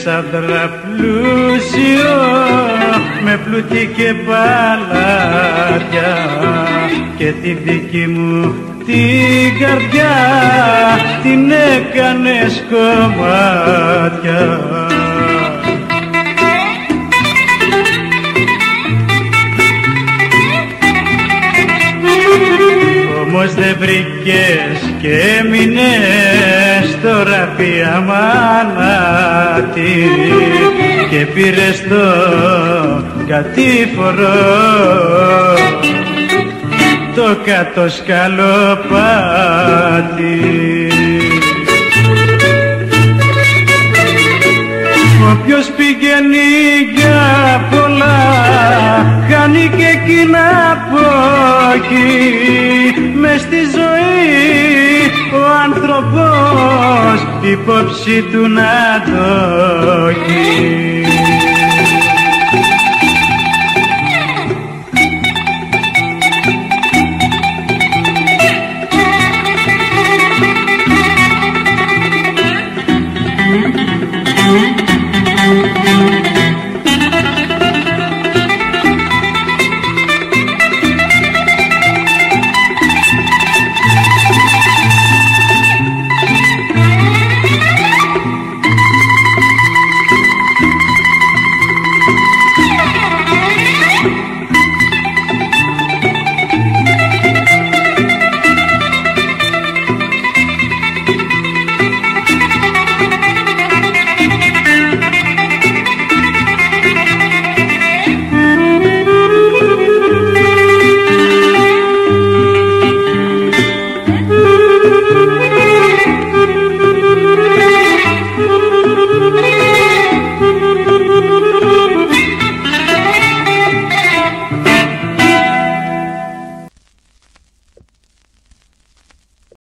σαν τραπλούσιο με πλούτη και παλάτια και τη δική μου την καρδιά την έκανες κομμάτια. Όμως δεν βρήκες και έμεινες τώρα πια μανάτι και πήρες το κατήφορο το κάτω σκαλοπάτι. Όποιος πηγαίνει για πολλά χάνει και εκείνα από εκεί. Μες στη ζωή ο άνθρωπος υπόψη του να το έχει.